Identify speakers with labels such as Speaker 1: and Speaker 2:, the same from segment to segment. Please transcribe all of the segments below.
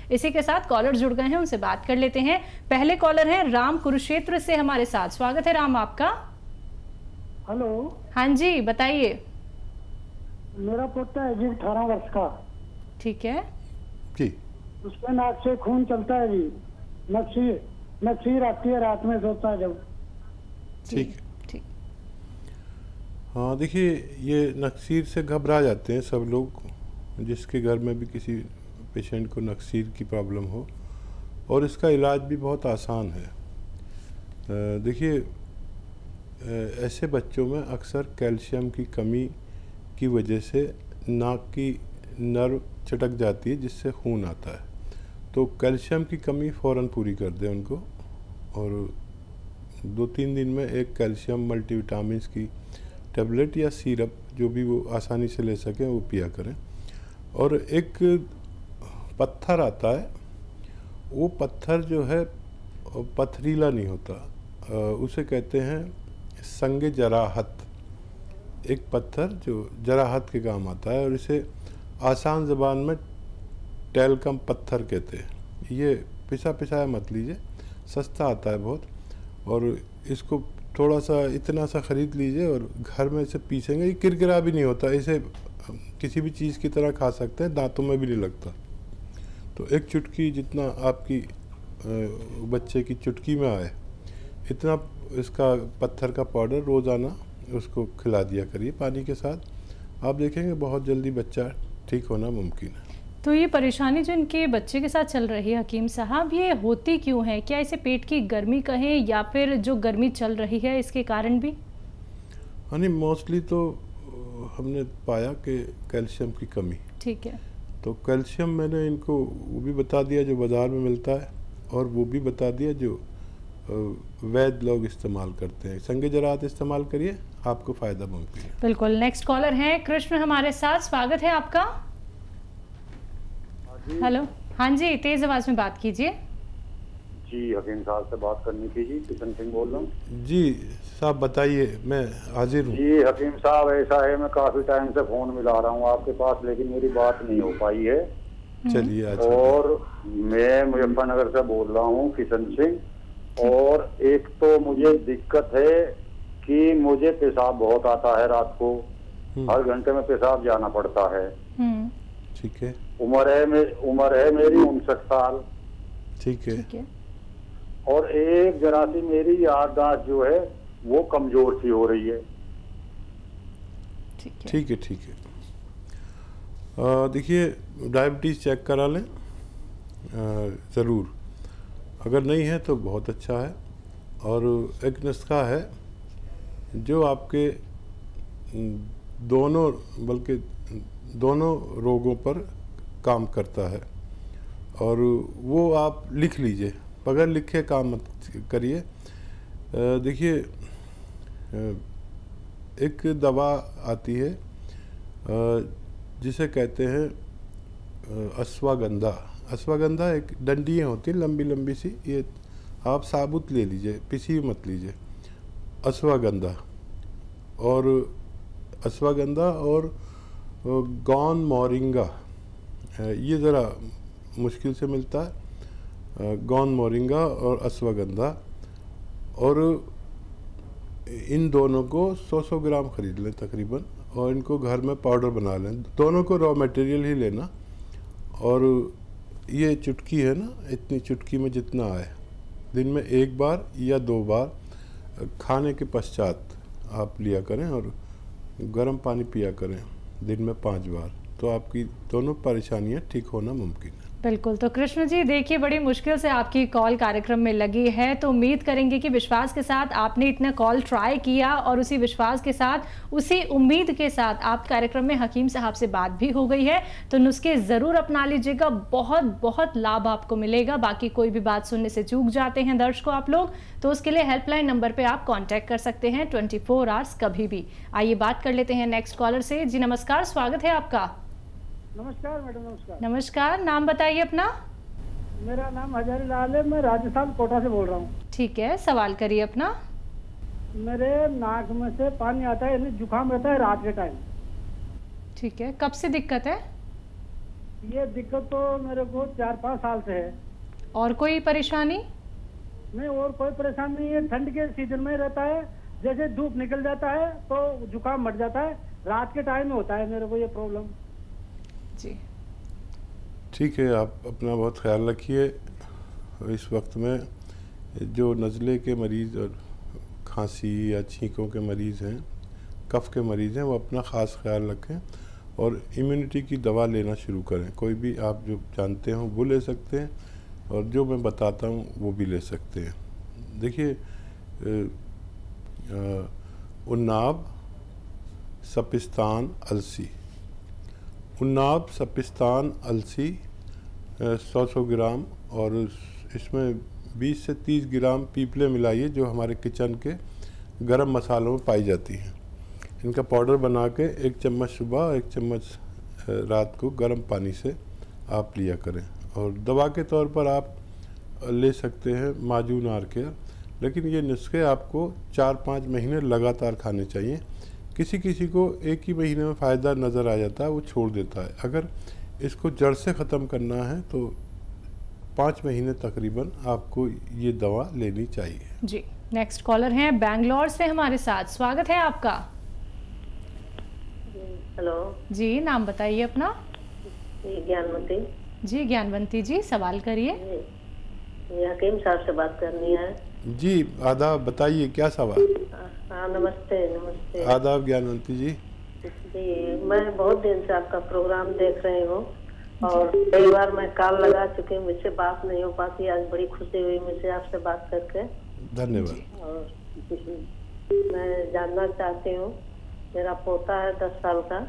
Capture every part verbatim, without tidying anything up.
Speaker 1: इसी के साथ कॉलर जुड़ गए हैं, उनसे बात कर लेते हैं। पहले कॉलर हैं राम कुरुक्षेत्र से हमारे साथ। स्वागत है राम आपका।
Speaker 2: हेलो।
Speaker 1: हाँ जी बताइए।
Speaker 2: मेरा पोता है जी अठारह वर्ष का।
Speaker 1: ठीक है
Speaker 3: जी।
Speaker 2: उसके नाक से खून चलता है जी, नक्सीर नक्सीर आती है रात में सोता है जब।
Speaker 3: ठीक
Speaker 1: ठीक।
Speaker 3: हाँ देखिए, ये नक्सीर से घबरा जाते हैं सब लोग, जिसके घर में भी किसी पेशेंट को नक्सीर की प्रॉब्लम हो, और इसका इलाज भी बहुत आसान है। देखिए, ऐसे बच्चों में अक्सर कैल्शियम की कमी की वजह से नाक की नर्व चटक जाती है, जिससे खून आता है। तो कैल्शियम की कमी फ़ौरन पूरी कर दें उनको, और दो तीन दिन में एक कैल्शियम मल्टीविटामिन्स की टेबलेट या सिरप जो भी वो आसानी से ले सकें वो पिया करें। और एक पत्थर आता है, वो पत्थर जो है पथरीला नहीं होता, उसे कहते हैं संगे जराहत। एक पत्थर जो जराहत के काम आता है, और इसे आसान ज़बान में टेलकम पत्थर कहते हैं। ये पिसा पिसाया मत लीजिए, सस्ता आता है बहुत, और इसको थोड़ा सा इतना सा ख़रीद लीजिए और घर में इसे पीसेंगे। ये किरकिरा भी नहीं होता, इसे किसी भी चीज़ की तरह खा सकते हैं, दांतों में भी नहीं लगता। तो एक चुटकी जितना आपकी बच्चे की चुटकी में आए, इतना इसका पत्थर का पाउडर रोज़ाना उसको खिला दिया करिए पानी के साथ। आप देखेंगे बहुत जल्दी बच्चा ठीक होना मुमकिन है।
Speaker 1: तो ये परेशानी जो इनके बच्चे के साथ चल रही है हकीम साहब, ये होती क्यों है? क्या इसे पेट की गर्मी कहें या फिर जो गर्मी चल रही है इसके कारण भी?
Speaker 3: हाँ नहीं, मोस्टली तो हमने पाया कि कैल्शियम की कमी।
Speaker 1: ठीक है।
Speaker 3: तो कैल्शियम मैंने इनको वो भी बता दिया जो बाज़ार में मिलता है, और वो भी बता दिया जो वैद्य लोग इस्तेमाल करते हैं। संगे जराहत इस्तेमाल करिए, आपको फ़ायदा मुमकिन है।
Speaker 1: बिल्कुल। नेक्स्ट कॉलर हैं कृष्ण हमारे साथ। स्वागत है आपका। हेलो। हाँ जी, तेज आवाज में बात कीजिए।
Speaker 4: जी, हकीम साहब से बात करनी थी जी, किशन सिंह बोल रहा हूँ।
Speaker 3: जी साहब बताइए, मैं हाजिर हूँ।
Speaker 4: जी हकीम साहब, ऐसा है मैं काफ़ी टाइम से फ़ोन मिला रहा हूँ आपके पास, लेकिन मेरी बात नहीं हो पाई है।
Speaker 3: चलिए।
Speaker 4: और मैं मुजफ्फरनगर से बोल रहा हूँ, किशन सिंह। और एक तो मुझे दिक्कत है कि मुझे पेशाब बहुत आता है रात को, हर घंटे में पेशाब जाना पड़ता है।
Speaker 3: ठीक है।
Speaker 4: उम्र है मे, उम्र है मेरी उनसठ साल।
Speaker 3: ठीक है।
Speaker 1: ठीक है।
Speaker 4: और एक जरा सी मेरी याददाश्त जो है वो कमजोर सी हो रही है।
Speaker 1: ठीक है।
Speaker 3: ठीक है। ठीक है। देखिए, डायबिटीज़ चेक करा लें ज़रूर, अगर नहीं है तो बहुत अच्छा है। और एक नुस्खा है जो आपके दोनों बल्कि दोनों रोगों पर काम करता है, और वो आप लिख लीजिए, बगैर लिखे काम मत करिए। देखिए, एक दवा आती है जिसे कहते हैं अश्वगंधा। अश्वगंधा एक डंडियाँ होती हैं लंबी लंबी सी, ये आप साबुत ले लीजिए, पिसी मत लीजिए। अश्वगंधा और अश्वगंधा और गौन मोरिंगा, ये ज़रा मुश्किल से मिलता है। गौन मोरिंगा और अश्वगंधा, और इन दोनों को सौ सौ ग्राम ख़रीद लें तकरीबन, और इनको घर में पाउडर बना लें। दोनों को रॉ मटेरियल ही लेना, और ये चुटकी है ना, इतनी चुटकी में जितना आए, दिन में एक बार या दो बार खाने के पश्चात आप लिया करें, और गर्म पानी पिया करें दिन में पाँच बार, तो आपकी दोनों परेशानियां ठीक होना मुमकिन है।
Speaker 1: बिल्कुल। तो कृष्ण जी देखिए, बड़ी मुश्किल से आपकी कॉल कार्यक्रम में लगी है, तो उम्मीद करेंगे कि विश्वास के साथ आपने इतना कॉल ट्राई किया, और उसी विश्वास के साथ, उसी उम्मीद के साथ आप कार्यक्रम में हकीम साहब से बात भी हो गई है। तो नुस्खे ज़रूर अपना लीजिएगा, बहुत बहुत लाभ आपको मिलेगा। बाकी कोई भी बात सुनने से चूक जाते हैं दर्शकों आप लोग, तो उसके लिए हेल्पलाइन नंबर पर आप कॉन्टैक्ट कर सकते हैं ट्वेंटी फोर आवर्स कभी भी। आइए बात कर लेते हैं नेक्स्ट कॉलर से। जी नमस्कार, स्वागत है आपका।
Speaker 2: नमस्कार मैडम। नमस्कार।
Speaker 1: नमस्कार, नाम बताइए अपना।
Speaker 2: मेरा नाम हजारी लाल है, मैं राजस्थान कोटा से बोल रहा हूँ।
Speaker 1: ठीक है, सवाल करिए अपना।
Speaker 2: मेरे नाक में से पानी आता है, यानी जुकाम रहता है रात के टाइम।
Speaker 1: ठीक है, कब से दिक्कत है?
Speaker 2: ये दिक्कत तो मेरे को चार पाँच साल से है।
Speaker 1: और कोई परेशानी?
Speaker 2: नहीं, और कोई परेशानी नहीं है। ठंड के सीजन में रहता है, जैसे धूप निकल जाता है तो जुकाम बढ़ जाता है। रात के टाइम में होता है मेरे को ये प्रॉब्लम।
Speaker 1: जी
Speaker 3: ठीक है, आप अपना बहुत ख्याल रखिए। इस वक्त में जो नज़ले के मरीज़ और खांसी या छींकों के मरीज़ हैं, कफ़ के मरीज़ हैं, वो अपना ख़ास ख्याल रखें और इम्यूनिटी की दवा लेना शुरू करें। कोई भी आप जो जानते हो वो ले सकते हैं और जो मैं बताता हूँ वो भी ले सकते हैं। देखिए, उन्नाब, सपिस्तान, अलसी। उन्नाब, सपिस्तान, अलसी सौ सौ ग्राम और इसमें बीस से तीस ग्राम पीपले मिलाइए जो हमारे किचन के गरम मसालों में पाई जाती हैं। इनका पाउडर बना के एक चम्मच सुबह, एक चम्मच रात को गर्म पानी से आप लिया करें। और दवा के तौर पर आप ले सकते हैं माजून आर केयर, लेकिन ये नुस्खे आपको चार पाँच महीने लगातार खाने चाहिए। किसी किसी को एक ही महीने में फ़ायदा नज़र आ जाता है, वो छोड़ देता है। अगर इसको जड़ से ख़त्म करना है तो पाँच महीने तकरीबन आपको ये दवा लेनी चाहिए।
Speaker 1: जी, नेक्स्ट कॉलर हैं बैंगलोर से हमारे साथ। स्वागत है आपका।
Speaker 5: हेलो
Speaker 1: जी, नाम बताइए अपना।
Speaker 5: जी ज्ञानवंती।
Speaker 1: जी ज्ञानवंती जी, सवाल करिए।
Speaker 5: जी हकीम साहब से बात करनी है।
Speaker 3: जी आदाब, बताइए क्या सवाल।
Speaker 5: हाँ नमस्ते। नमस्ते
Speaker 3: आदाब ज्ञानवंती जी।
Speaker 5: जी मैं बहुत दिन से आपका प्रोग्राम देख रही हूँ और कई बार मैं कॉल लगा चुकी हूँ, मुझसे बात नहीं हो पाती। आज बड़ी खुशी हुई मुझे आपसे बात करके।
Speaker 3: धन्यवाद।
Speaker 5: और मैं जानना चाहती हूँ, मेरा पोता है दस साल का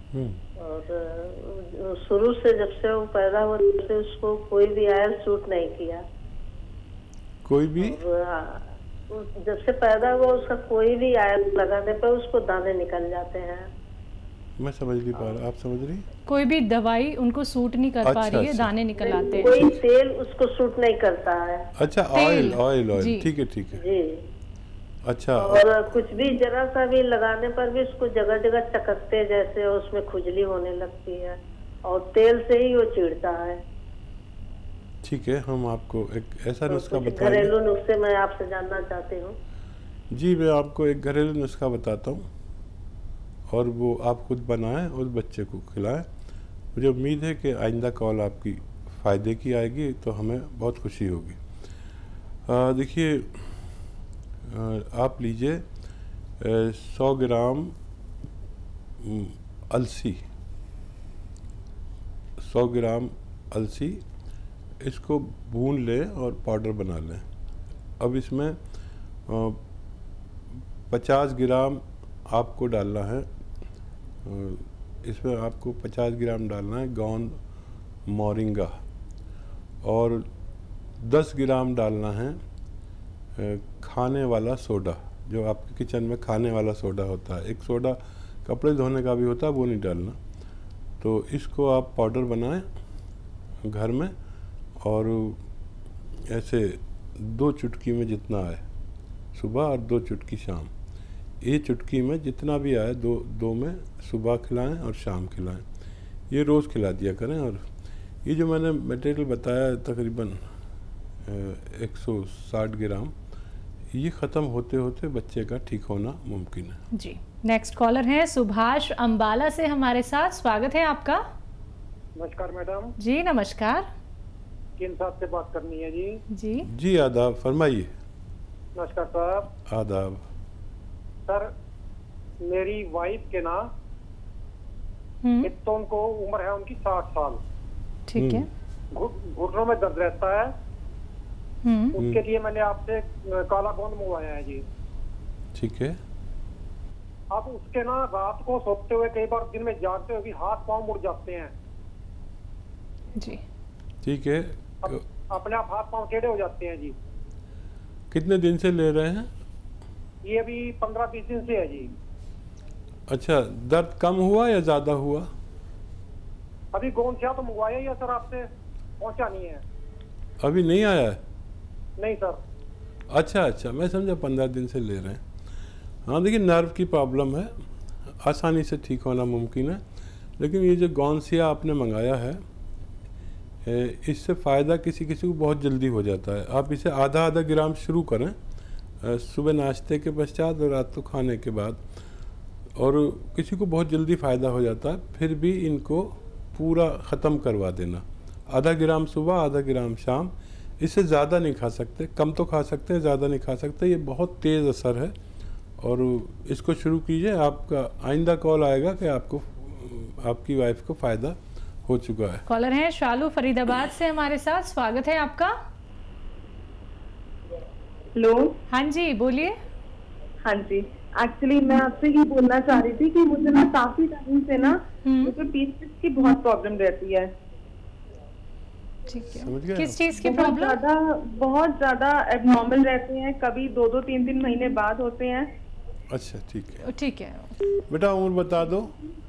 Speaker 5: और शुरू से जब से वो पैदा हुआ तब से उसको कोई भी आयल सूट नहीं किया।
Speaker 3: कोई भी
Speaker 5: जब से पैदा हुआ उसका कोई भी आयल लगाने पर उसको दाने निकल जाते हैं।
Speaker 3: मैं समझ नहीं पा रहा, आप समझ रही?
Speaker 1: कोई भी दवाई उनको सूट नहीं कर
Speaker 3: अच्छा,
Speaker 1: पा रही है,
Speaker 3: अच्छा।
Speaker 1: दाने निकल आते हैं।
Speaker 5: कोई तेल उसको सूट नहीं करता है।
Speaker 3: अच्छा, ऑयल ऑयल ऑयल, ठीक है ठीक है।
Speaker 5: जी
Speaker 3: अच्छा।
Speaker 5: और कुछ भी जरा सा भी लगाने पर भी उसको जगह जगह चकत्ते जैसे उसमें खुजली होने लगती है और तेल से ही वो चिढ़ता है।
Speaker 3: ठीक है, हम आपको एक ऐसा
Speaker 5: तो
Speaker 3: नुस्खा
Speaker 5: कुछ
Speaker 3: बताएंगे।
Speaker 5: घरेलू नुस्खे मैं आपसे जानना चाहती हूँ।
Speaker 3: जी, मैं आपको एक घरेलू नुस्खा बताता हूँ और वो आप खुद बनाएं और बच्चे को खिलाएं। मुझे उम्मीद है कि आइंदा कॉल आपकी फ़ायदे की आएगी तो हमें बहुत खुशी होगी। देखिए, आप लीजिए सौ ग्राम अलसी, सौ ग्राम अलसी, इसको भून लें और पाउडर बना लें। अब इसमें पचास ग्राम आपको डालना है, इसमें आपको पचास ग्राम डालना है गोंद मोरिंगा और दस ग्राम डालना है खाने वाला सोडा, जो आपके किचन में खाने वाला सोडा होता है। एक सोडा कपड़े धोने का भी होता है, वो नहीं डालना। तो इसको आप पाउडर बनाएं घर में और ऐसे दो चुटकी में जितना आए सुबह और दो चुटकी शाम, ये चुटकी में जितना भी आए दो दो में सुबह खिलाएं और शाम खिलाएं। ये रोज़ खिला दिया करें। और ये जो मैंने मटेरियल बताया तकरीबन एक सौ साठ ग्राम, ये ख़त्म होते होते बच्चे का ठीक होना मुमकिन है।
Speaker 1: जी, नेक्स्ट कॉलर हैं सुभाष अंबाला से हमारे साथ। स्वागत है आपका।
Speaker 2: नमस्कार मैडम।
Speaker 1: जी नमस्कार।
Speaker 2: किन साहब से बात करनी है जी?
Speaker 1: जी
Speaker 3: जी आदाब, फरमाइए।
Speaker 2: नमस्कार साहब।
Speaker 3: आदाब।
Speaker 2: सर, मेरी वाइफ के ना
Speaker 1: हम्म
Speaker 2: एक तो उनको उम्र है उनकी साठ साल।
Speaker 1: ठीक है।
Speaker 2: घुट- घुटनों में दर्द रहता है।
Speaker 1: हम्म
Speaker 2: उसके लिए मैंने आपसे काला गोंद मंगवाया है जी।
Speaker 3: ठीक है।
Speaker 2: अब उसके ना रात को सोते हुए कई बार दिन में जागते हुए भी हाथ पांव मुड़ जाते हैं।
Speaker 1: जी
Speaker 3: ठीक है।
Speaker 2: अब अपने आप हाथ पांव टेढ़े हो जाते हैं जी।
Speaker 3: कितने दिन से ले रहे हैं?
Speaker 2: ये अभी पंद्रह बीस दिन से है जी।
Speaker 3: अच्छा, दर्द कम हुआ या ज़्यादा हुआ?
Speaker 2: अभी गोंद से तो मंगवाया ही है सर, आपसे पहुंचा नहीं है।
Speaker 3: अभी नहीं आया है?
Speaker 2: नहीं सर।
Speaker 3: अच्छा अच्छा, मैं समझा पंद्रह दिन से ले रहे हैं। हाँ देखिए, नर्व की प्रॉब्लम है, आसानी से ठीक होना मुमकिन है। लेकिन ये जो गौनसिया आपने मंगाया है इससे फ़ायदा किसी किसी को बहुत जल्दी हो जाता है। आप इसे आधा आधा ग्राम शुरू करें सुबह नाश्ते के पश्चात और रात को खाने के बाद, और किसी को बहुत जल्दी फ़ायदा हो जाता है। फिर भी इनको पूरा ख़त्म करवा देना, आधा ग्राम सुबह आधा ग्राम शाम। इससे ज़्यादा नहीं खा सकते, कम तो खा सकते हैं, ज़्यादा नहीं खा सकते। ये बहुत तेज़ असर है और इसको शुरू कीजिए। आपका आइंदा कॉल आएगा कि आपको आपकी वाइफ को फ़ायदा हो चुका है।
Speaker 1: कॉलर हैं शालू फरीदाबाद से हमारे साथ, स्वागत है आपका।
Speaker 6: हेलो।
Speaker 1: हाँ जी बोलिए।
Speaker 6: हाँ जी, एक्चुअली मैं आपसे ये बोलना चाह रही थी कि मुझे ना काफी टाइम से ना मुझे पीरियड्स की बहुत प्रॉब्लम रहती है।
Speaker 1: ठीक है, किस चीज की
Speaker 6: बहुत
Speaker 1: प्रॉब्लम?
Speaker 6: ज्यादा बहुत ज्यादा एबनॉर्मल रहते हैं, कभी दो दो तीन तीन महीने बाद होते हैं।
Speaker 3: अच्छा ठीक है,
Speaker 1: ठीक है।
Speaker 3: बेटा उम्र बता दो।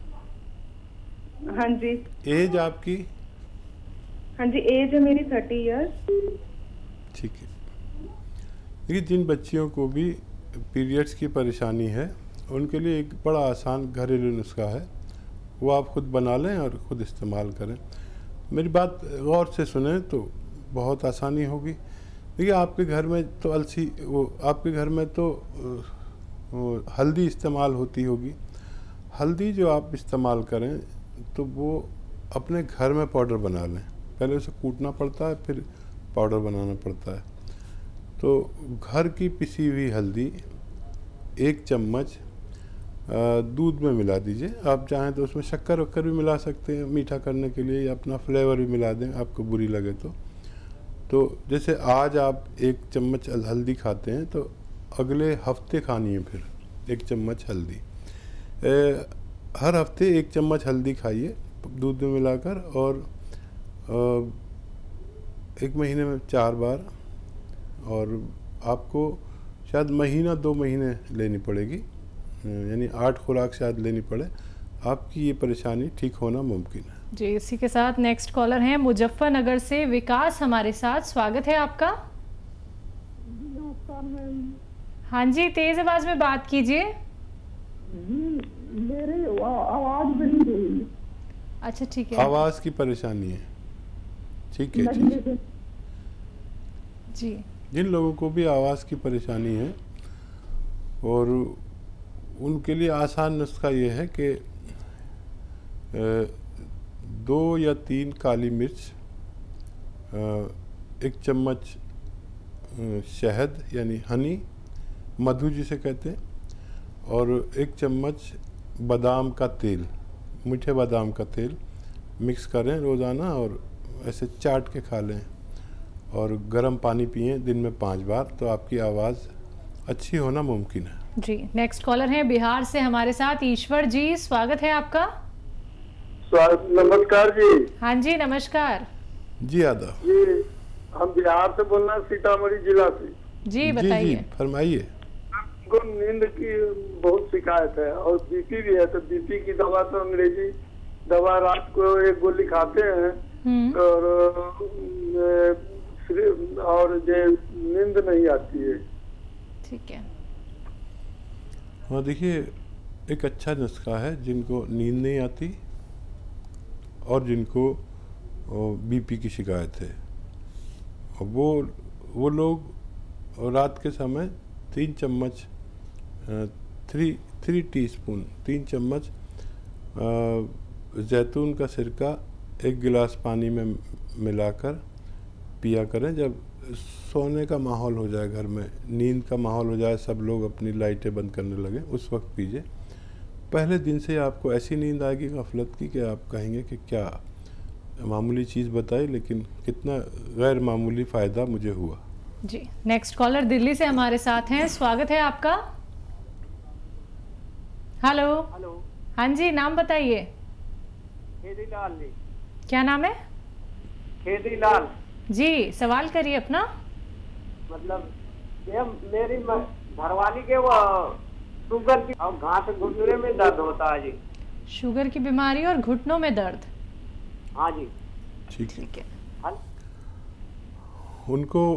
Speaker 6: हाँ जी।
Speaker 3: एज आपकी?
Speaker 6: हाँ जी, एज है मेरी थर्टी इयर्स।
Speaker 3: ठीक है। देखिए, जिन बच्चियों को भी पीरियड्स की परेशानी है उनके लिए एक बड़ा आसान घरेलू नुस्खा है, वो आप खुद बना लें और ख़ुद इस्तेमाल करें। मेरी बात गौर से सुने तो बहुत आसानी होगी। देखिए, आपके घर में तो अलसी वो आपके घर में तो वो हल्दी इस्तेमाल होती होगी। हल्दी जो आप इस्तेमाल करें तो वो अपने घर में पाउडर बना लें। पहले उसे कूटना पड़ता है, फिर पाउडर बनाना पड़ता है। तो घर की पिसी हुई हल्दी एक चम्मच दूध में मिला दीजिए। आप चाहें तो उसमें शक्कर वक्कर भी मिला सकते हैं मीठा करने के लिए, या अपना फ्लेवर भी मिला दें आपको बुरी लगे तो। तो जैसे आज आप एक चम्मच हल्दी खाते हैं तो अगले हफ्ते खानी है फिर एक चम्मच हल्दी। ए, हर हफ्ते एक चम्मच हल्दी खाइए दूध में मिलाकर, और आ, एक महीने में चार बार, और आपको शायद महीना दो महीने लेनी पड़ेगी, यानी आठ खुराक शायद लेनी पड़े। आपकी ये परेशानी ठीक होना मुमकिन है।
Speaker 1: जी, इसी के साथ नेक्स्ट कॉलर हैं मुजफ्फरनगर से विकास हमारे साथ, स्वागत है आपका। हाँ जी, तेज आवाज में बात कीजिए।
Speaker 2: मेरे आवाज बड़ी।
Speaker 1: अच्छा ठीक है,
Speaker 3: आवाज की परेशानी है। ठीक है, ठीक है
Speaker 1: जी।
Speaker 3: जिन लोगों को भी आवाज़ की परेशानी है और उनके लिए आसान नुस्खा ये है कि दो या तीन काली मिर्च, एक चम्मच शहद यानी हनी, मधु जिसे कहते हैं, और एक चम्मच बादाम का तेल, मीठे बादाम का तेल मिक्स करें रोज़ाना और ऐसे चाट के खा लें, और गर्म पानी पिएं दिन में पाँच बार, तो आपकी आवाज़ अच्छी होना मुमकिन है।
Speaker 1: जी, नेक्स्ट कॉलर है बिहार से हमारे साथ ईश्वर जी, स्वागत है आपका।
Speaker 7: नमस्कार जी।
Speaker 1: हाँ जी नमस्कार
Speaker 3: जी, आदाब
Speaker 7: जी। हम बिहार से बोल रहे हैं, सीतामढ़ी जिला से।
Speaker 1: जी बताइए।
Speaker 3: फरमाइए।
Speaker 7: हमको नींद की बहुत शिकायत है और बीपी भी है, तो बीपी की दवा तो अंग्रेजी दवा रात को एक गोली खाते हैं और और जो नींद नहीं आती है।
Speaker 1: ठीक है।
Speaker 3: हाँ देखिए, एक अच्छा नुस्खा है जिनको नींद नहीं आती और जिनको बीपी की शिकायत है, वो वो लोग रात के समय तीन चम्मच थ्री थ्री टीस्पून तीन चम्मच जैतून का सिरका एक गिलास पानी में मिलाकर पिया करें। जब सोने का माहौल हो जाए, घर में नींद का माहौल हो जाए, सब लोग अपनी लाइटें बंद करने लगे, उस वक्त पीजिए। पहले दिन से आपको ऐसी नींद आएगी गफलत की कि आप कहेंगे कि क्या मामूली चीज़ बताई, लेकिन कितना गैर मामूली फ़ायदा मुझे हुआ।
Speaker 1: जी, नेक्स्ट कॉलर दिल्ली से हमारे साथ हैं, स्वागत है आपका। हेलो।
Speaker 2: हेलो।
Speaker 1: हाँ जी, नाम बताइए।
Speaker 2: खेदीलाल जी।
Speaker 1: क्या नाम है?
Speaker 2: खेदीलाल
Speaker 1: जी, सवाल करिए अपना।
Speaker 2: मतलब ये मेरी घरवाली के वो शुगर की और घास घुटने में दर्द होता है जी।
Speaker 1: शुगर की बीमारी और घुटनों में दर्द।
Speaker 2: हाँ जी।
Speaker 3: ठीक
Speaker 1: ठीक है।
Speaker 2: हाँ?
Speaker 3: उनको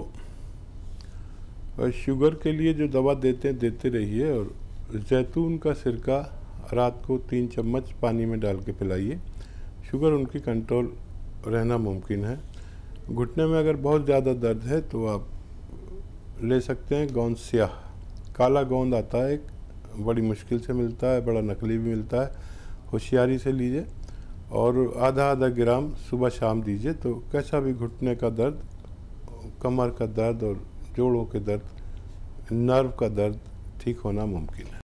Speaker 3: शुगर के लिए जो दवा देते हैं देते रहिए, और जैतून का सिरका रात को तीन चम्मच पानी में डाल के पिलाइए। शुगर उनकी कंट्रोल रहना मुमकिन है। घुटने में अगर बहुत ज़्यादा दर्द है तो आप ले सकते हैं गोंद स्याह, काला गोंद आता है, एक बड़ी मुश्किल से मिलता है, बड़ा नकली भी मिलता है, होशियारी से लीजिए और आधा आधा ग्राम सुबह शाम दीजिए, तो कैसा भी घुटने का दर्द, कमर का दर्द और जोड़ों के दर्द, नर्व का दर्द ठीक होना मुमकिन है।